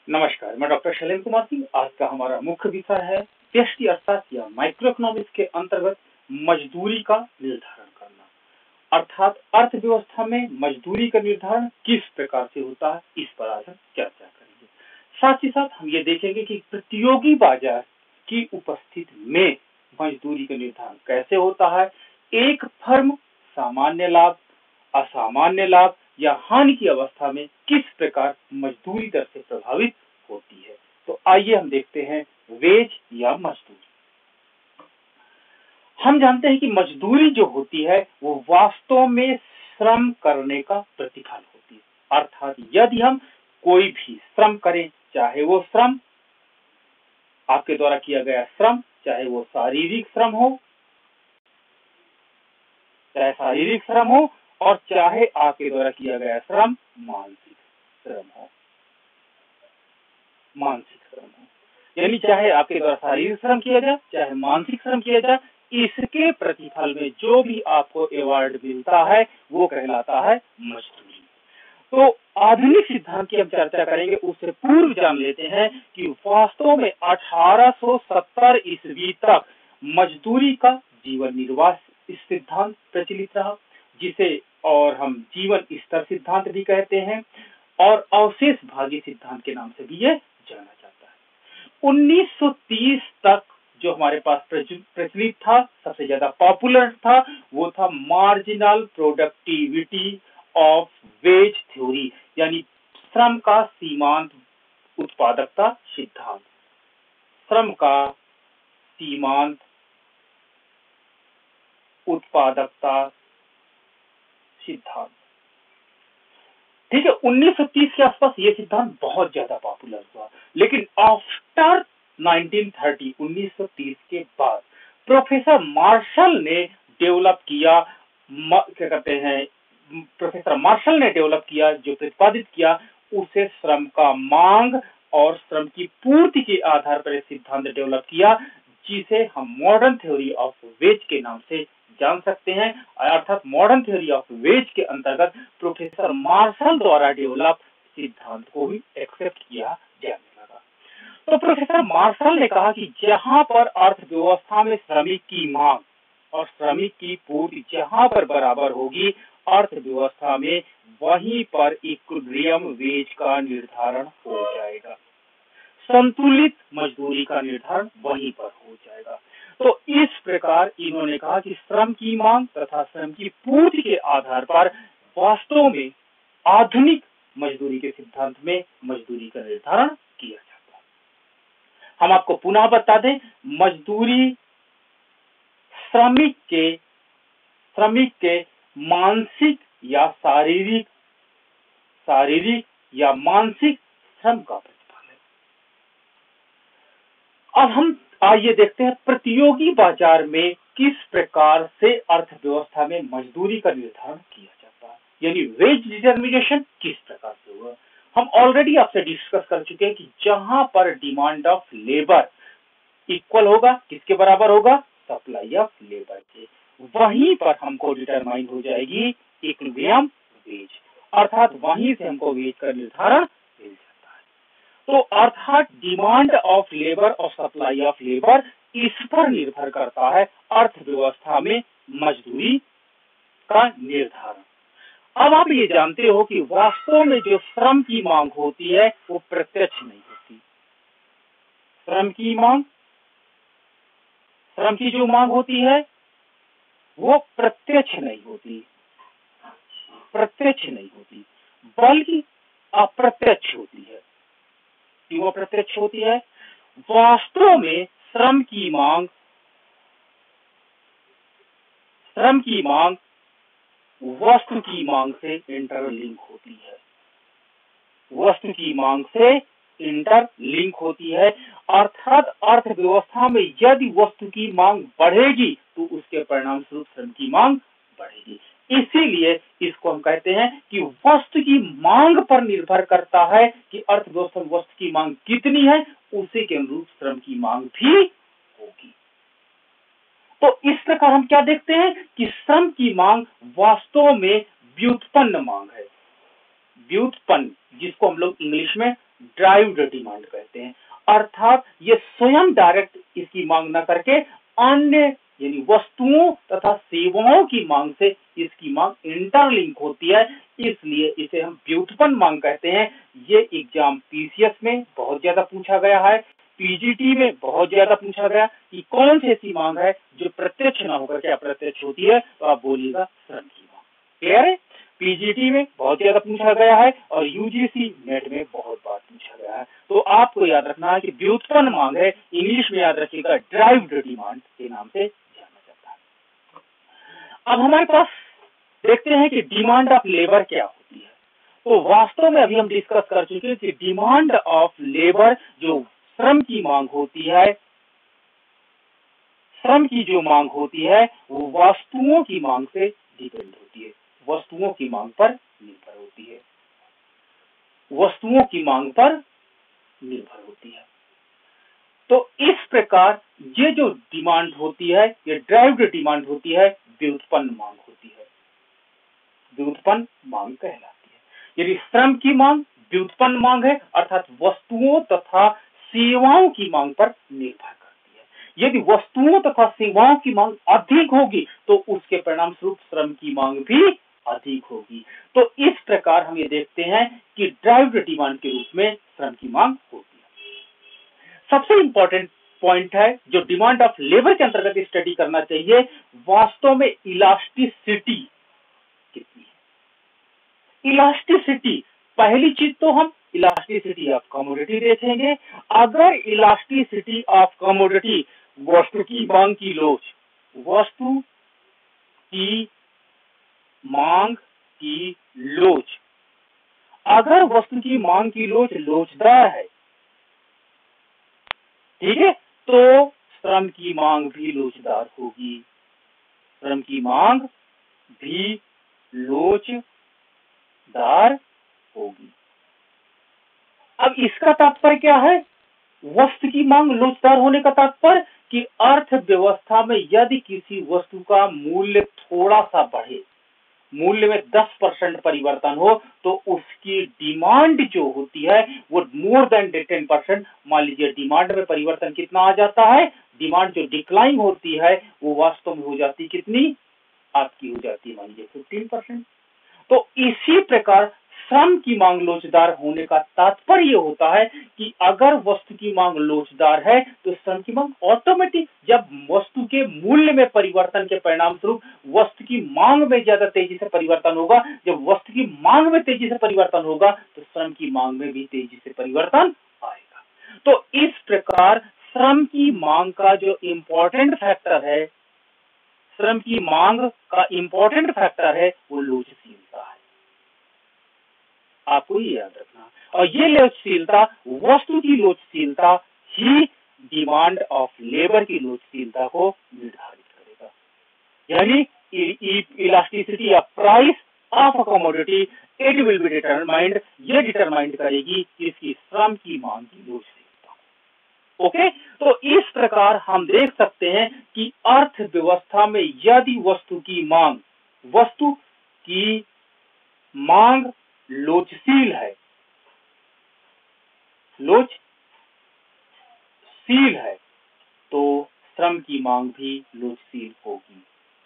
नमस्कार, मैं डॉक्टर शैलेंद्र कुमार सिंह। आज का हमारा मुख्य विषय है व्यष्टि अर्थशास्त्र या माइक्रो इकोनॉमिक्स के अंतर्गत मजदूरी का निर्धारण करना, अर्थात अर्थव्यवस्था में मजदूरी का निर्धारण किस प्रकार से होता है, इस पर आज हम चर्चा करेंगे। साथ ही साथ हम ये देखेंगे कि प्रतियोगी बाजार की उपस्थिति में मजदूरी का निर्धारण कैसे होता है, एक फर्म सामान्य लाभ, असामान्य लाभ या हानि की अवस्था में किस प्रकार मजदूरी दर से प्रभावित होती है। तो आइए हम देखते हैं वेज या मजदूरी। हम जानते हैं कि मजदूरी जो होती है वो वास्तव में श्रम करने का प्रतिफल होती है। अर्थात यदि हम कोई भी श्रम करें, चाहे वो श्रम आपके द्वारा किया गया श्रम, चाहे वो शारीरिक श्रम हो, और चाहे आपके द्वारा किया गया श्रम मानसिक श्रम हो, यानी चाहे आपके द्वारा शारीरिक श्रम किया जाए, चाहे मानसिक श्रम किया जाए, इसके प्रतिफल में जो भी आपको अवार्ड मिलता है वो कहलाता है मजदूरी। तो आधुनिक सिद्धांत की हम चर्चा करेंगे, उससे पूर्व जान लेते हैं कि वास्तव में 1870 ईस्वी तक मजदूरी का जीवन निर्वाह सिद्धांत प्रचलित रहा, जिसे और हम जीवन स्तर सिद्धांत भी कहते हैं, और अवशेष भागी सिद्धांत के नाम से भी ये जाना जाता है। 1930 तक जो हमारे पास प्रचलित था, सबसे ज्यादा पॉपुलर था, वो था marginal productivity of wage theory, यानी श्रम का सीमांत उत्पादकता सिद्धांत। श्रम का सीमांत उत्पादकता सिद्धांत, ठीक है। 1930 के आसपास ये सिद्धांत बहुत ज्यादा पॉपुलर हुआ, लेकिन आफ्टर 1930 के बाद प्रोफेसर मार्शल ने डेवलप किया, जो प्रतिपादित किया, उसे श्रम का मांग और श्रम की पूर्ति के आधार पर एक सिद्धांत डेवलप किया, जिसे हम मॉडर्न थ्योरी ऑफ वेज के नाम से जान सकते हैं। अर्थात मॉडर्न थ्योरी ऑफ वेज के अंतर्गत प्रोफेसर मार्शल द्वारा डेवलप सिद्धांत को भी एक्सेप्ट किया जाने लगा। तो प्रोफेसर मार्शल ने कहा कि जहां पर अर्थव्यवस्था में श्रमिक की मांग और श्रमिक की पूर्ति जहां पर बराबर होगी अर्थव्यवस्था में, वहीं पर इक्विलिब्रियम वेज का निर्धारण हो जाएगा, संतुलित मजदूरी का निर्धारण वहीं पर हो जाएगा। तो इस प्रकार इन्होंने कहा कि श्रम की मांग तथा श्रम की पूर्ति के आधार पर वास्तव में आधुनिक मजदूरी के सिद्धांत में मजदूरी का निर्धारण किया जाता है। हम आपको पुनः बता दें, मजदूरी श्रमिक के मानसिक या शारीरिक या मानसिक श्रम का प्रतिफल है। अब हम आइए देखते हैं प्रतियोगी बाजार में किस प्रकार से अर्थव्यवस्था में मजदूरी का निर्धारण किया जाता है, यानी वेज डिटर्मिनेशन किस प्रकार से हुआ। हम ऑलरेडी आपसे डिस्कस कर चुके हैं कि जहां पर डिमांड ऑफ लेबर इक्वल होगा, किसके बराबर होगा, सप्लाई ऑफ लेबर के, वहीं पर हमको डिटरमाइन हो जाएगी इक्विलिब्रियम वेज, अर्थात वहीं से हमको वेज का निर्धारण मिल जाता है। तो अर्थात डिमांड ऑफ लेबर और सप्लाई ऑफ लेबर, इस पर निर्भर करता है अर्थव्यवस्था में मजदूरी का निर्धारण। अब आप ये जानते हो कि वास्तव में जो श्रम की मांग होती है वो प्रत्यक्ष नहीं होती। श्रम की जो मांग होती है वो प्रत्यक्ष नहीं होती, बल्कि अप्रत्यक्ष होती है। क्यों अप्रत्यक्ष होती है? वास्तव में श्रम की मांग वस्तु की मांग से इंटरलिंक होती है, अर्थात अर्थव्यवस्था में यदि वस्तु की मांग बढ़ेगी तो उसके परिणाम स्वरूप श्रम की मांग बढ़ेगी। इसीलिए इसको हम कहते हैं कि वस्तु की मांग पर निर्भर करता है कि अर्थव्यवस्था में वस्तु की मांग कितनी है, उसी के अनुरूप श्रम की मांग भी होगी। तो इस प्रकार हम क्या देखते हैं कि श्रम की मांग वास्तव में व्युत्पन्न मांग है। व्युत्पन्न, जिसको हम लोग इंग्लिश में ड्राइव्ड डिमांड कहते हैं। अर्थात ये स्वयं डायरेक्ट इसकी मांग न करके अन्य यानी वस्तुओं तथा सेवाओं की मांग से इसकी मांग इंटरलिंक होती है, इसलिए इसे हम व्युत्पन्न मांग कहते हैं। ये एग्जाम पीसीएस में बहुत ज्यादा पूछा गया है, पीजीटी में बहुत ज्यादा पूछा गया कि कौन सी ऐसी मांग है जो प्रत्यक्ष न होकर के अप्रत्यक्ष होती है, तो आप बोलिएगा श्रम की मांग। क्लियर है? पीजीटी में बहुत ज्यादा पूछा गया है और यूजीसी नेट में बहुत बार पूछा गया है। तो आपको याद रखना है कि व्युत्पन्न मांग है, इंग्लिश में याद रखिएगा ड्राइव्ड डिमांड के नाम से जाना जाता है। अब हमारे पास देखते हैं कि डिमांड ऑफ लेबर क्या होती है। तो वास्तव में अभी हम डिस्कस कर चुके हैं कि डिमांड ऑफ लेबर जो श्रम की मांग होती है, श्रम की जो मांग होती है वो वस्तुओं की मांग से डिपेंड होती है, वस्तुओं की मांग पर निर्भर होती है, वस्तुओं की मांग पर निर्भर होती है। तो इस प्रकार ये जो डिमांड होती है ये ड्राइव्ड डिमांड होती है, व्युत्पन्न मांग होती है, व्युत्पन्न मांग कहलाती है। यदि श्रम की मांग व्युत्पन्न मांग है अर्थात वस्तुओं तथा सेवाओं की मांग पर निर्भर करती है। यदि वस्तुओं तथा सेवाओं की मांग अधिक होगी तो उसके परिणाम स्वरूप श्रम की मांग भी अधिक होगी। तो इस प्रकार हम ये देखते हैं कि ड्राइव्ड डिमांड के रूप में श्रम की मांग होती है। सबसे इंपॉर्टेंट पॉइंट है जो डिमांड ऑफ लेबर के अंतर्गत स्टडी करना चाहिए, वास्तव में इलास्टिसिटी कितनी है। इलास्टिसिटी, पहली चीज तो हम इलास्टिसिटी ऑफ कमोडिटी देखेंगे। अगर इलास्टिसिटी ऑफ कमोडिटी, वस्तु की मांग की लोच, वस्तु की मांग की लोच, अगर वस्तु की मांग की लोच लोचदार है, ठीक है, तो श्रम की मांग भी लोचदार होगी, श्रम की मांग भी लोचदार होगी। अब इसका तात्पर्य क्या है? वस्तु की मांग लोचदार होने का तात्पर्य कि अर्थव्यवस्था में यदि किसी वस्तु का मूल्य थोड़ा सा बढ़े, मूल्य में 10% परिवर्तन हो, तो उसकी डिमांड जो होती है वो मोर देन 10%। मान लीजिए डिमांड में परिवर्तन कितना आ जाता है, डिमांड जो डिक्लाइन होती है वो वास्तव में हो जाती है कितनी, आपकी हो जाती है मान लीजिए 15%। तो इसी प्रकार श्रम की मांग लोचदार होने का तात्पर्य होता है कि अगर वस्तु की मांग लोचदार है तो श्रम की मांग ऑटोमेटिक, जब वस्तु के मूल्य में परिवर्तन के परिणाम स्वरूप वस्तु की मांग में ज्यादा तेजी से परिवर्तन होगा, जब वस्तु की मांग में तेजी से परिवर्तन होगा तो श्रम की मांग में भी तेजी से परिवर्तन आएगा। तो इस प्रकार श्रम की मांग का जो इंपॉर्टेंट फैक्टर है, श्रम की मांग का इंपॉर्टेंट फैक्टर है वो लोचशीलता है, आपको ये याद रखना। और ये लोचशीलता, वस्तु की लोचशीलता ही डिमांड ऑफ लेबर की लोचशीलता को निर्धारित करेगा। यानी elasticity of price of a commodity it will be determined, ये डिटरमाइंड करेगी कि इसकी श्रम की मांग की लोचशीलता। ओके, तो इस प्रकार हम देख सकते हैं कि अर्थव्यवस्था में यदि वस्तु की मांग लोचशील है, लोचशील है, तो श्रम की मांग भी लोचशील होगी।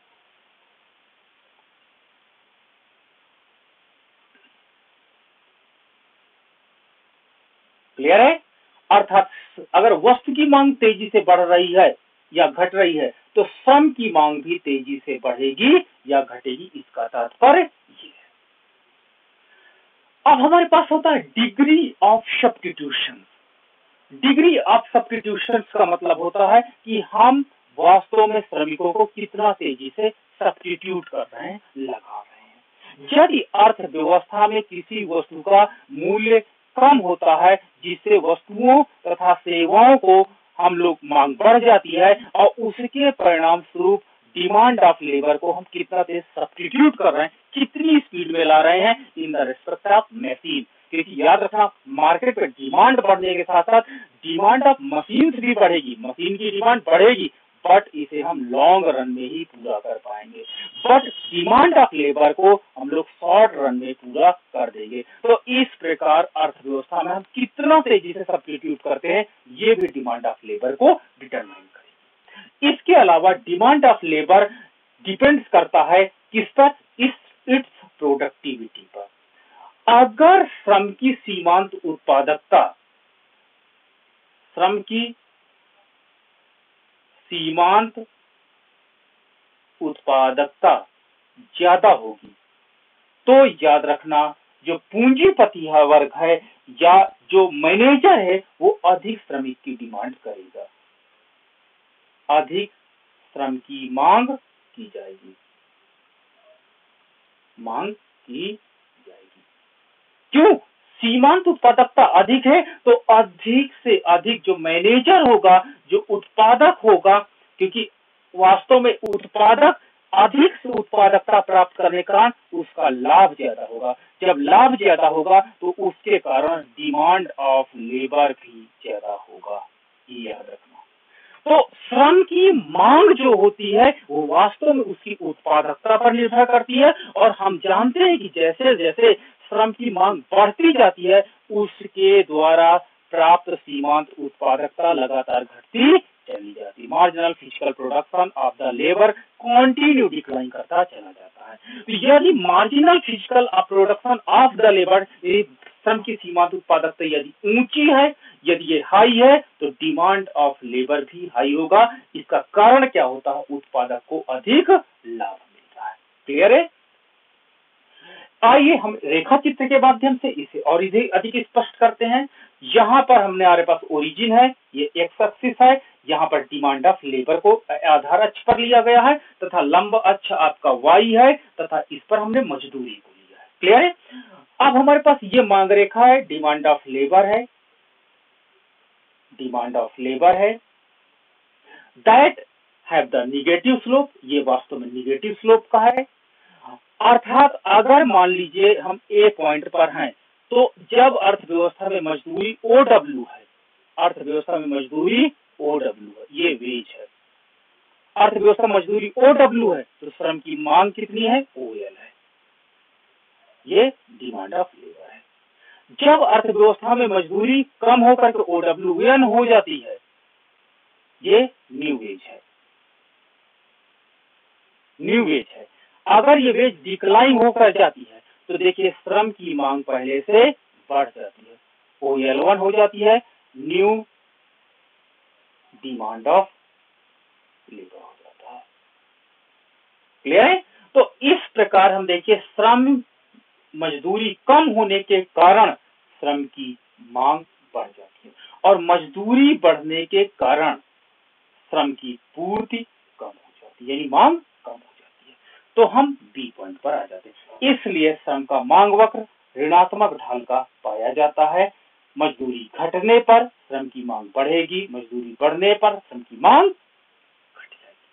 क्लियर है? अर्थात अगर वस्तु की मांग तेजी से बढ़ रही है या घट रही है तो श्रम की मांग भी तेजी से बढ़ेगी या घटेगी, इसका तात्पर्य ये है। अब हमारे पास होता है degree of substitution. Degree of substitution का मतलब होता है कि हम वास्तव में श्रमिकों को कितना तेजी से सब्स्टिट्यूट कर रहे हैं, लगा रहे हैं। यदि अर्थव्यवस्था में किसी वस्तु का मूल्य कम होता है जिससे वस्तुओं तथा सेवाओं को हम लोग मांग बढ़ जाती है और उसके परिणाम स्वरूप डिमांड ऑफ लेबर को हम कितना तेज सब्स्टिट्यूट कर रहे हैं, कितनी स्पीड में ला रहे हैं in the respect of machine. क्योंकि याद रखना, मार्केट में डिमांड बढ़ने के साथ साथ डिमांड ऑफ मशीन भी बढ़ेगी, मशीन की डिमांड बढ़ेगी, बट इसे हम लॉन्ग रन में ही पूरा कर पाएंगे। बट डिमांड ऑफ लेबर को हम लोग शॉर्ट रन में पूरा कर देंगे। तो इस प्रकार अर्थव्यवस्था में हम कितना तेजी से सब्स्टिट्यूट करते हैं, ये भी डिमांड ऑफ लेबर को डिटरमाइन करेगी। इसके अलावा डिमांड ऑफ लेबर डिपेंड्स करता है किस पर, इट्स प्रोडक्टिविटी पर। अगर श्रम की सीमांत उत्पादकता, श्रम की सीमांत उत्पादकता ज्यादा होगी तो याद रखना जो पूंजीपति वर्ग है या जो मैनेजर है वो अधिक श्रमिक की डिमांड करेगा, अधिक श्रम की मांग की जाएगी, मांग की जाएगी। क्यों? सीमांत उत्पादकता अधिक है तो अधिक से अधिक जो मैनेजर होगा, जो उत्पादक होगा, क्योंकि वास्तव में उत्पादक अधिक से उत्पादकता प्राप्त करने का कारण उसका लाभ ज्यादा होगा। जब लाभ ज्यादा होगा तो उसके कारण डिमांड ऑफ लेबर भी ज्यादा होगा, ये याद रखना। तो श्रम की मांग जो होती है वो वास्तव में उसकी उत्पादकता पर निर्भर करती है, और हम जानते हैं कि जैसे जैसे श्रम की मांग बढ़ती जाती है उसके द्वारा प्राप्त सीमांत उत्पादकता लगातार घटती चली जाती। Marginal physical production of the labour continue decline करता चला जाता है। तो यदि marginal physical production of the labour, श्रम की सीमांत उत्पादकता यदि ऊंची है, यदि ये हाई है, तो डिमांड ऑफ लेबर भी हाई होगा। इसका कारण क्या होता है? उत्पादक को अधिक लाभ मिलता है। क्लियर है? आइए हम रेखा चित्र के माध्यम से इसे और अधिक स्पष्ट करते हैं। यहाँ पर हमने हमारे पास ओरिजिन है, ये एक्स एक्सिस है, यहाँ पर डिमांड ऑफ लेबर को आधार अक्ष पर लिया गया है तथा लंब अक्ष आपका वाई है तथा इस पर हमने मजदूरी को लिया है। क्लियर है? अब हमारे पास ये मांग रेखा है, डिमांड ऑफ लेबर है, डिमांड ऑफ लेबर है, that have the negative slope, ये वास्तव में निगेटिव स्लोप का है। अर्थात अगर मान लीजिए हम ए पॉइंट पर हैं तो जब अर्थव्यवस्था में मजदूरी OW है, अर्थव्यवस्था में मजदूरी OW है, ये वेज है, अर्थव्यवस्था मजदूरी OW है तो श्रम की मांग कितनी है? OL है, ये डिमांड ऑफ लेबर है। जब अर्थव्यवस्था में मजदूरी कम होकर के OWN हो जाती है, ये न्यू वेज है, न्यू वेज है। अगर ये वेज डिक्लाइन होकर जाती है तो देखिए श्रम की मांग पहले से बढ़ जाती है, OL1 हो जाती है, न्यू डिमांड ऑफ लेबर हो जाता है। क्लियर है? तो इस प्रकार हम देखिए श्रम मजदूरी कम होने के कारण श्रम की मांग बढ़ जाती है और मजदूरी बढ़ने के कारण श्रम की पूर्ति कम हो जाती है, यानी मांग कम हो जाती है। तो हम बी पॉइंट पर आ जाते हैं। इसलिए श्रम का मांग वक्र ऋणात्मक ढाल का पाया जाता है। मजदूरी घटने पर श्रम की मांग बढ़ेगी, मजदूरी बढ़ने पर श्रम की मांग घट जाएगी।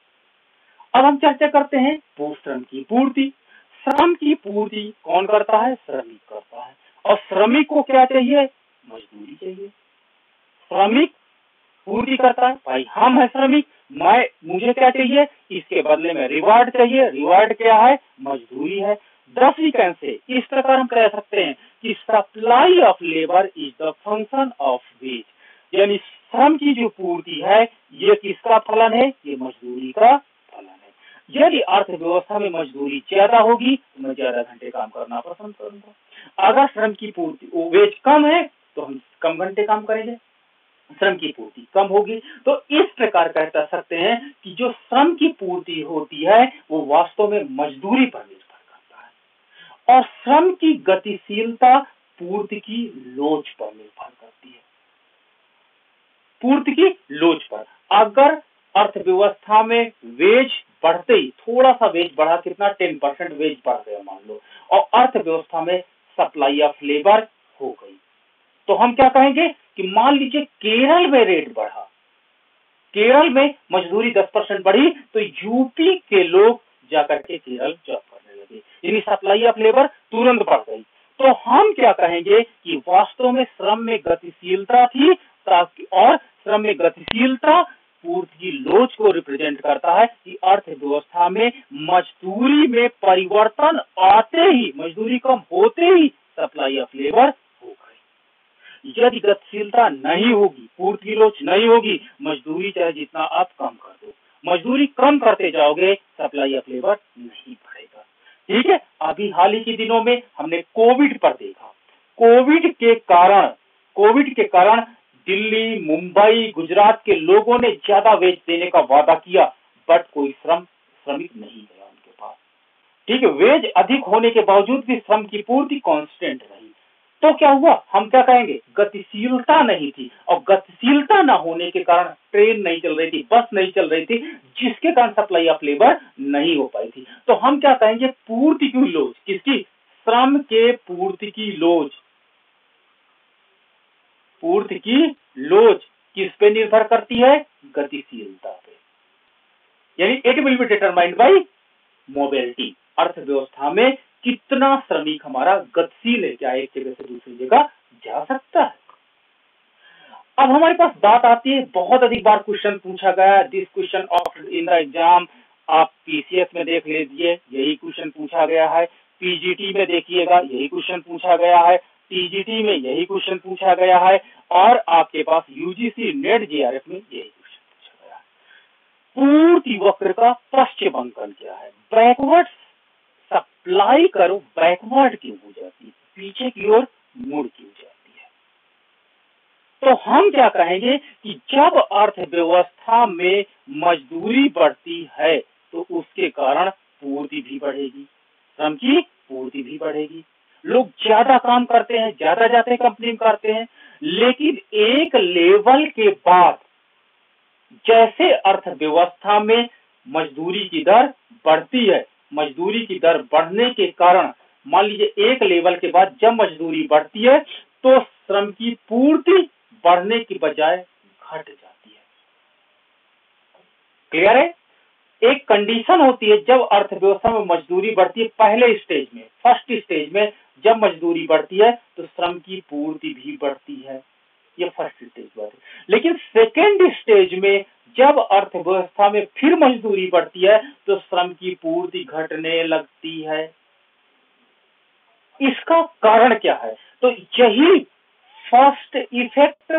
अब हम चर्चा करते हैं श्रम की पूर्ति। श्रम की पूर्ति कौन करता है? श्रमिक करता है। और श्रमिक को क्या चाहिए? मजदूरी चाहिए। श्रमिक पूर्ति करता है, भाई हम है श्रमिक, मुझे क्या चाहिए? इसके बदले में रिवार्ड चाहिए। रिवार्ड क्या है? मजदूरी है। दस वी कैन से इस प्रकार हम कह सकते हैं कि supply of labour is the function of wage, यानी श्रम की जो पूर्ति है ये किसका फलन है? ये मजदूरी का फलन है। यदि अर्थव्यवस्था में मजदूरी ज्यादा होगी तो मैं ज्यादा घंटे काम करना पसंद करूंगा। अगर श्रम की पूर्ति वेज कम है तो हम कम घंटे काम करेंगे, श्रम की पूर्ति कम होगी। तो इस प्रकार कह सकते हैं कि जो श्रम की पूर्ति होती है वो वास्तव में मजदूरी पर निर्भर करता है और श्रम की गतिशीलता पूर्ति की लोच पर निर्भर करती है, पूर्ति की लोच पर। अगर अर्थव्यवस्था में वेज बढ़ते ही थोड़ा सा वेज बढ़ा, कितना 10% वेज बढ़ गया मान लो, और अर्थव्यवस्था में सप्लाई ऑफ लेबर हो गई, तो हम क्या कहेंगे कि मान लीजिए केरल में रेट बढ़ा, केरल में मजदूरी 10% बढ़ी तो यूपी के लोग जाकर के केरल जॉब करने लगे, यानी सप्लाई ऑफ लेबर तुरंत बढ़ गई। तो हम क्या कहेंगे कि वास्तव में श्रम में गतिशीलता थी, ताकि और श्रम में गतिशीलता पूर्ति की लोच को रिप्रेजेंट करता है कि अर्थव्यवस्था में मजदूरी में परिवर्तन आते ही, मजदूरी कम होते ही सप्लाई ऑफ लेबर हो गई। यदि गतिशीलता नहीं होगी, पूर्ति की लोच नहीं होगी, मजदूरी चाहे जितना आप कम कर दो, मजदूरी कम करते जाओगे, सप्लाई ऑफ लेबर नहीं बढ़ेगा। ठीक है, अभी हाल ही के दिनों में हमने कोविड पर देखा, कोविड के कारण दिल्ली, मुंबई, गुजरात के लोगों ने ज्यादा वेज देने का वादा किया, बट कोई श्रमिक नहीं गया उनके पास। ठीक है, वेज अधिक होने के बावजूद भी श्रम की पूर्ति कांस्टेंट रही। तो क्या हुआ, हम क्या कहेंगे, गतिशीलता नहीं थी, और गतिशीलता न होने के कारण ट्रेन नहीं चल रही थी, बस नहीं चल रही थी, जिसके कारण सप्लाई ऑफ लेबर नहीं हो पाई थी। तो हम क्या कहेंगे, पूर्ति की लोच, किसकी, श्रम के पूर्ति की लोच। पूर्ति की लोच किस पे निर्भर करती है, गतिशीलता पे, यानी it will be determined by mobility. अर्थव्यवस्था में कितना श्रमिक हमारा गतिशील है, क्या एक जगह से दूसरी जगह जा सकता है। अब हमारे पास बात आती है, बहुत अधिक बार क्वेश्चन पूछा गया, this question of in the exam, आप पीसीएस में देख लीजिए, यही क्वेश्चन पूछा गया है, पीजीटी में देखिएगा यही क्वेश्चन पूछा गया है, टीजीटी में यही क्वेश्चन पूछा गया है, और आपके पास यूजीसी नेट जेआरएफ में यही क्वेश्चन पूछा गया है। पूर्ति वक्र का पश्चिमांकन क्या है, बैकवर्ड सप्लाई करो, बैकवर्ड क्यों हो जाती है, पीछे की ओर मुड़ क्यों जाती है। तो हम क्या कहेंगे कि जब अर्थव्यवस्था में मजदूरी बढ़ती है तो उसके कारण पूर्ति भी बढ़ेगी, श्रम की पूर्ति भी बढ़ेगी, लोग ज्यादा काम करते हैं, ज्यादा जाते हैं कंपनी में करते हैं, लेकिन एक लेवल के बाद जैसे अर्थव्यवस्था में मजदूरी की दर बढ़ती है, मजदूरी की दर बढ़ने के कारण मान लीजिए एक लेवल के बाद जब मजदूरी बढ़ती है तो श्रम की पूर्ति बढ़ने की बजाय घट जाती है। क्लियर है, एक कंडीशन होती है जब अर्थव्यवस्था में मजदूरी बढ़ती है, पहले स्टेज में, फर्स्ट स्टेज में जब मजदूरी बढ़ती है तो श्रम की पूर्ति भी बढ़ती है, ये फर्स्ट स्टेज पर है। लेकिन सेकेंड स्टेज में जब अर्थव्यवस्था में फिर मजदूरी बढ़ती है तो श्रम की पूर्ति घटने लगती है। इसका कारण क्या है, तो यही फर्स्ट इफेक्ट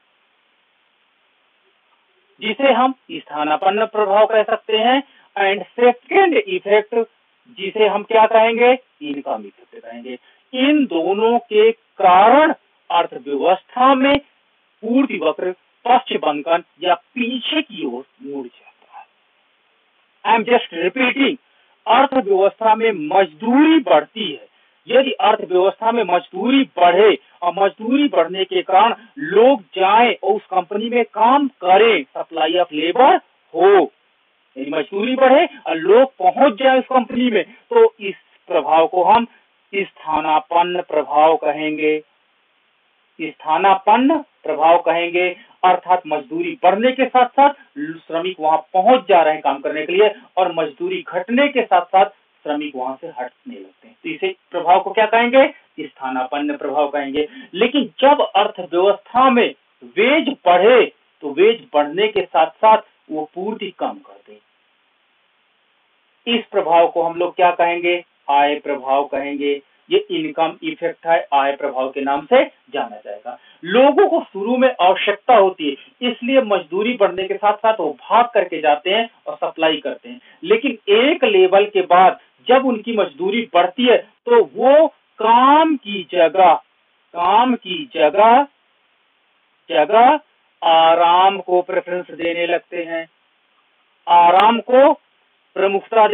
जिसे हम स्थानापन्न प्रभाव कह सकते हैं, एंड सेकेंड इफेक्ट जिसे हम क्या कहेंगे, इनकम इफेक्ट कहेंगे। इन दोनों के कारण अर्थव्यवस्था में पूर्ति वक्र पश्चिमांकन या पीछे की ओर मुड़ जाता है। आई एम जस्ट रिपीटिंग, अर्थव्यवस्था में मजदूरी बढ़ती है, यदि अर्थव्यवस्था में मजदूरी बढ़े और मजदूरी बढ़ने के कारण लोग जाएं और उस कंपनी में काम करें, सप्लाई ऑफ लेबर हो, यदि मजदूरी बढ़े और लोग पहुंच जाए उस कंपनी में, तो इस प्रभाव को हम स्थानापन्न प्रभाव कहेंगे, स्थानापन्न प्रभाव कहेंगे। अर्थात मजदूरी बढ़ने के साथ साथ श्रमिक वहां पहुंच जा रहे हैं काम करने के लिए, और मजदूरी घटने के साथ साथ श्रमिक वहां से हटने लगते हैं, तो इसे प्रभाव को क्या कहेंगे, स्थानापन्न प्रभाव कहेंगे। लेकिन जब अर्थव्यवस्था में वेज बढ़े तो वेज बढ़ने के साथ साथ वो पूर्ति कम कर दे, इस प्रभाव को हम लोग क्या कहेंगे, आय प्रभाव कहेंगे। ये इनकम इफेक्ट है, आय प्रभाव के नाम से जाना जाएगा। लोगों को शुरू में आवश्यकता होती है, इसलिए मजदूरी बढ़ने के साथ साथ वो भाग करके जाते हैं और सप्लाई करते हैं, लेकिन एक लेवल के बाद जब उनकी मजदूरी बढ़ती है तो वो काम की जगह आराम को प्रेफरेंस देने लगते हैं, आराम को प्रमुखता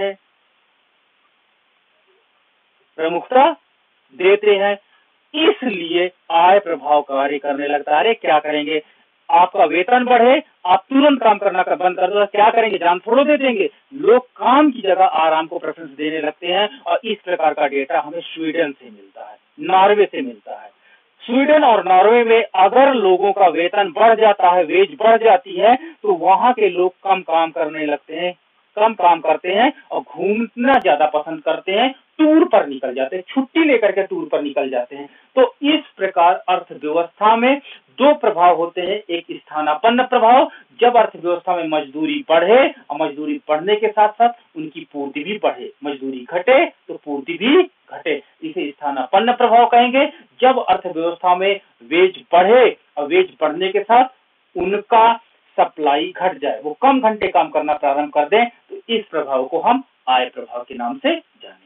देते हैं, इसलिए आय प्रभाव कार्य करने लगता है। अरे क्या करेंगे, आपका वेतन बढ़े, आप तुरंत काम करना बंद कर दो, क्या करेंगे, जान थोड़ो दे देंगे। लोग काम की जगह आराम को प्रेफरेंस देने लगते हैं, और इस प्रकार का डेटा हमें स्वीडन से मिलता है, नॉर्वे से मिलता है। स्वीडन और नॉर्वे में अगर लोगों का वेतन बढ़ जाता है, वेज बढ़ जाती है, तो वहां के लोग कम काम करने लगते हैं, कम काम करते हैं और घूमना ज्यादा पसंद करते हैं, टूर पर निकल जाते हैं, छुट्टी लेकर के टूर पर निकल जाते हैं। तो इस प्रकार अर्थव्यवस्था में दो प्रभाव होते हैं, एक स्थानापन्न प्रभाव, जब अर्थव्यवस्था में मजदूरी बढ़े और मजदूरी बढ़ने के साथ साथ उनकी पूर्ति भी बढ़े, मजदूरी घटे तो पूर्ति भी घटे, इसे स्थानापन्न प्रभाव कहेंगे। जब अर्थव्यवस्था में वेज बढ़े और वेज बढ़ने के साथ उनका सप्लाई घट जाए, वो कम घंटे काम करना प्रारंभ कर दें, तो इस प्रभाव को हम आय प्रभाव के नाम से जानेंगे।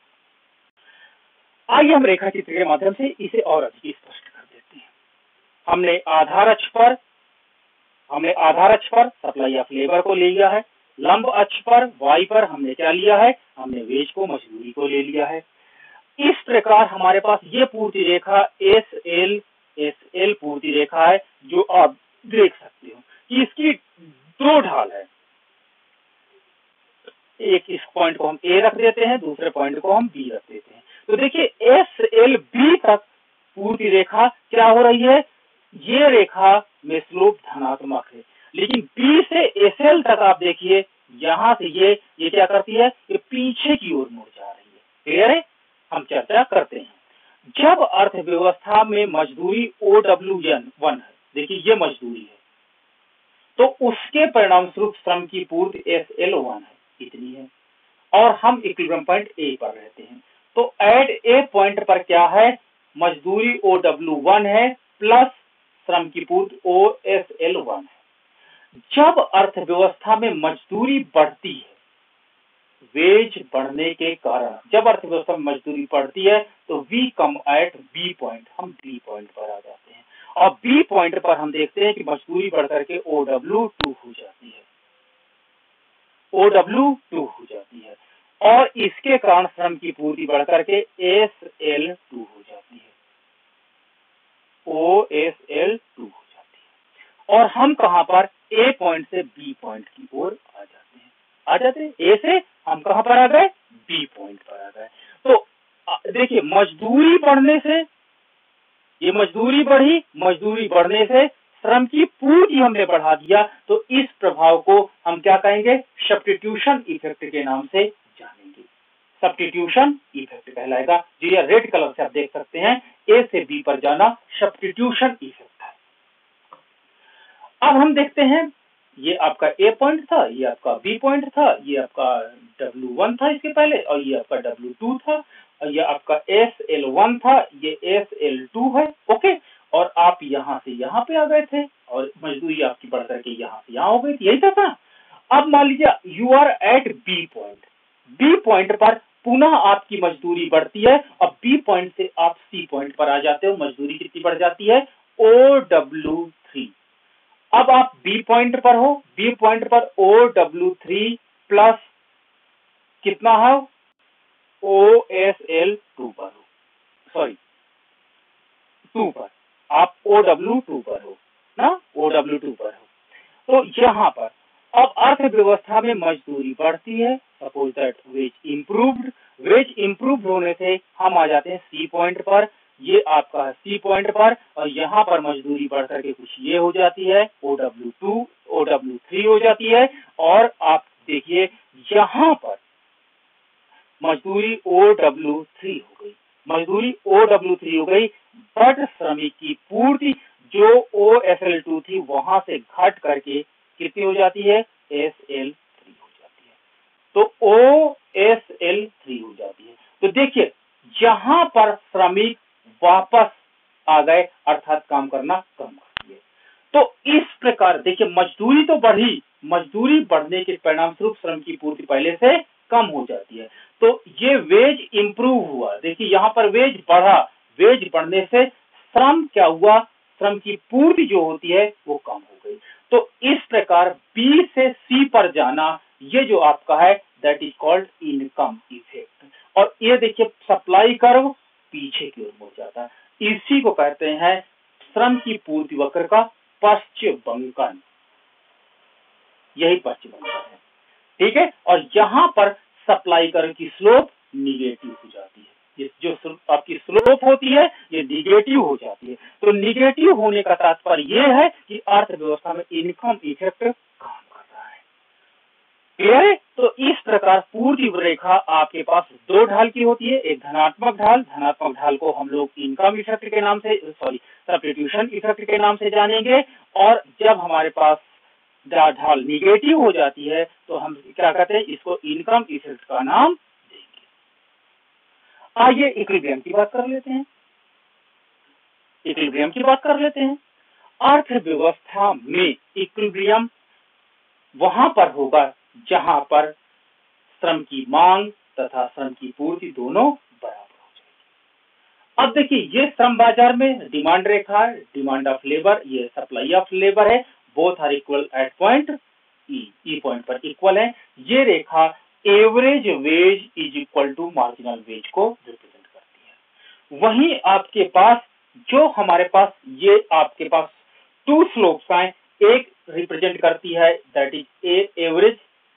आइए हम रेखा चित्र के माध्यम से इसे और अधिक स्पष्ट कर देते हैं। हमने आधार अक्ष पर सप्लाई ऑफ लेबर को ले लिया है, लंब अक्ष पर वाई पर हमने क्या लिया है, हमने वेज को, मजदूरी को ले लिया है। इस प्रकार हमारे पास ये पूर्ति रेखा एस एल पूर्ति रेखा है, जो आप देख सकते हो कि इसकी दो ढाल है, एक इस पॉइंट को हम ए रख देते हैं, दूसरे पॉइंट को हम बी रख देते हैं। तो देखिए एस एल बी तक पूर्ति रेखा क्या हो रही है, ये रेखा में स्लोप धनात्मक है, लेकिन बी से एस एल तक आप देखिए यहां से ये क्या करती है, ये पीछे की ओर मुड़ जा रही है। क्लियर है? हम चर्चा करते हैं। जब अर्थव्यवस्था में मजदूरी OW1 है, देखिए ये मजदूरी है, तो उसके परिणाम स्वरूप श्रम की पूर्ति SL1 है, इतनी है, और हम इक्विलिब्रियम पॉइंट ए पर रहते हैं। तो एट ए पॉइंट पर क्या है, मजदूरी OW1 है प्लस श्रम की पूर्ति OSL1 है। जब अर्थव्यवस्था में मजदूरी बढ़ती है, वेज बढ़ने के कारण जब अर्थव्यवस्था में मजदूरी बढ़ती है, तो we come at B point, हम बी पॉइंट पर आ जाते हैं, और बी पॉइंट पर हम देखते हैं कि मजदूरी बढ़कर के OW2 हो जाती है, OW2 हो जाती है, और इसके कारण श्रम की पूर्ति बढ़कर के SL2 हो जाती है, OSL2 हो जाती है, और हम कहां पर, ए पॉइंट से बी पॉइंट की ओर आ जाते हैं, ए से हम कहां पर आ गए, बी पॉइंट पर आ गए। तो देखिए मजदूरी बढ़ने से, ये मजदूरी बढ़ी, मजदूरी बढ़ने से श्रम की पूर्ति हमने बढ़ा दिया, तो इस प्रभाव को हम क्या कहेंगे, सब्स्टिट्यूशन इफेक्ट के नाम से जानेंगे। सब्स्टिट्यूशन इफेक्ट कहलाएगा, जो ये रेड कलर से आप देख सकते हैं, ए से बी पर जाना सब्स्टिट्यूशन इफेक्ट है। अब हम देखते हैं, ये आपका ए पॉइंट था, ये आपका बी पॉइंट था, ये आपका W1 था इसके पहले, और ये आपका W2 था, और ये आपका SL1 था, ये SL2 है। ओके, और आप यहां से यहां पे आ गए थे, और मजदूरी आपकी बढ़ करके यहां से यहां हो गई थी, यही था। अब मान लीजिए you are at B point, B point पर पुनः आपकी मजदूरी बढ़ती है, और बी पॉइंट से आप सी पॉइंट पर आ जाते हो, मजदूरी कितनी बढ़ जाती है, OW3। अब आप बी पॉइंट पर हो, बी पॉइंट पर OW3 प्लस कितना है, OSL2 पर हो, सॉरी 2 पर, आप OW2 पर हो ना, OW2 पर हो। तो यहां पर अब अर्थव्यवस्था में मजदूरी बढ़ती है, suppose that wage improved, wage improved होने से हम आ जाते हैं सी पॉइंट पर, ये आपका सी पॉइंट पर, और यहाँ पर मजदूरी बढ़ करके कुछ ये हो जाती है, OW2, OW3 हो जाती है, और आप देखिए यहाँ पर मजदूरी OW3 हो गई, मजदूरी OW3 हो गई, बट श्रमिक की पूर्ति जो OSL2 थी वहां से घट करके कितनी हो जाती है, SL3 हो जाती है, तो OSL3 हो जाती है। तो देखिए जहां पर श्रमिक वापस आ गए, अर्थात काम करना कम कर दिए। तो इस प्रकार देखिए मजदूरी तो बढ़ी, मजदूरी बढ़ने के परिणाम स्वरूप श्रम की पूर्ति पहले से कम हो जाती है, तो ये वेज इंप्रूव हुआ। देखिए यहाँ पर वेज बढ़ा, वेज बढ़ने से श्रम क्या हुआ, श्रम की पूर्ति जो होती है वो कम हो गई। तो इस प्रकार बी से सी पर जाना, ये जो आपका है that is called income effect. और ये देखिए सप्लाई कर्व पीछे की ओर मुड़ जाता है, इसी को कहते हैं श्रम की पूर्ति वक्र का पश्चबंकन, यही पश्चबंकन है, ठीक है। और यहाँ पर सप्लाई कर्व की स्लोप निगेटिव हो जाती है, ये जो आपकी स्लोप होती है ये निगेटिव हो जाती है। तो निगेटिव होने का तात्पर्य ये है कि अर्थव्यवस्था में इनकम इफेक्ट काम कर रहा है। क्लियर है? तो इस प्रकार पूर्ति रेखा आपके पास दो ढाल की होती है, एक धनात्मक ढाल को हम लोग इनकम इफेक्ट के नाम से सब्स्टिट्यूशन इफेक्ट के नाम से जानेंगे, और जब हमारे पास ढाल निगेटिव हो जाती है तो हम क्या कहते हैं, इसको इनकम इफेक्ट का नाम देंगे। आइए इक्विलिब्रियम की बात कर लेते हैं। अर्थव्यवस्था में इक्विलिब्रियम वहां पर होगा जहां पर श्रम की मांग तथा श्रम की पूर्ति दोनों बराबर हो जाएगी। अब देखिए, ये श्रम बाजार में डिमांड रेखा है, डिमांड ऑफ लेबर, ये सप्लाई ऑफ लेबर है, both are equal at point E point पर इक्वल है। ये रेखा average wage is equal to marginal wage को रिप्रेजेंट करती है। वहीं आपके पास जो हमारे पास ये आपके पास टू स्लोप्स हैं, एक रिप्रेजेंट करती है दैट इज एवरेज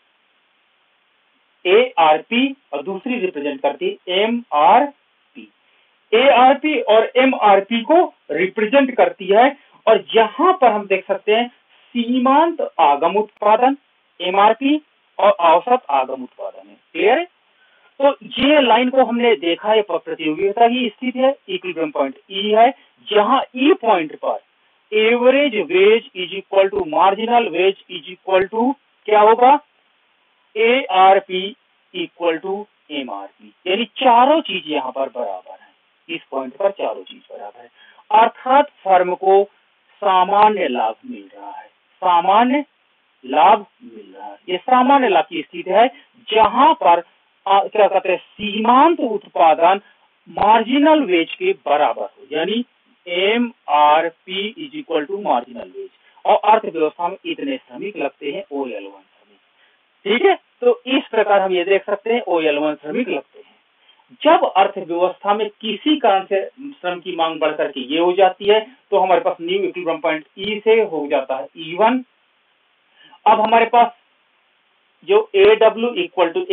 ARP और दूसरी रिप्रेजेंट करती है MRP। ARP और MRP को रिप्रेजेंट करती है, और यहां पर हम देख सकते हैं सीमांत आगम उत्पादन MRP और औसत आगम उत्पादन है। क्लियर है? तो ये लाइन को हमने देखा है, प्रतियोगिता की स्थिति है, इक्विलिब्रियम पॉइंट E है, जहां E पॉइंट पर average wage is equal to marginal wage is equal to क्या होगा, ARP इक्वल टू MRP, यानी चारों चीज यहाँ पर बराबर है। इस पॉइंट पर चारों चीज बराबर है, अर्थात फर्म को सामान्य लाभ मिल रहा है, सामान्य लाभ मिल रहा है। ये सामान्य लाभ की स्थिति है जहां पर क्या कहते हैं, सीमांत उत्पादन मार्जिनल वेज के बराबर हो, यानी MRP is equal to marginal wage, और अर्थव्यवस्था में इतने श्रमिक लगते हैं OL1 श्रमिक। ठीक है? तो इस प्रकार हम ये देख सकते हैं OL1 श्रमिक लगते हैं। जब अर्थव्यवस्था में किसी कारण से श्रम की मांग बढ़कर के ये हो जाती है तो हमारे पास न्यू इक्विलिब्रियम पॉइंट E से हो जाता है E1। अब हमारे पास जो AW इक्वल टू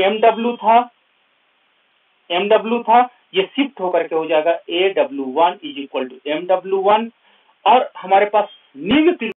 MW था, ये शिफ्ट होकर के हो जाएगा AW1 is equal to MW1, और हमारे पास न्यू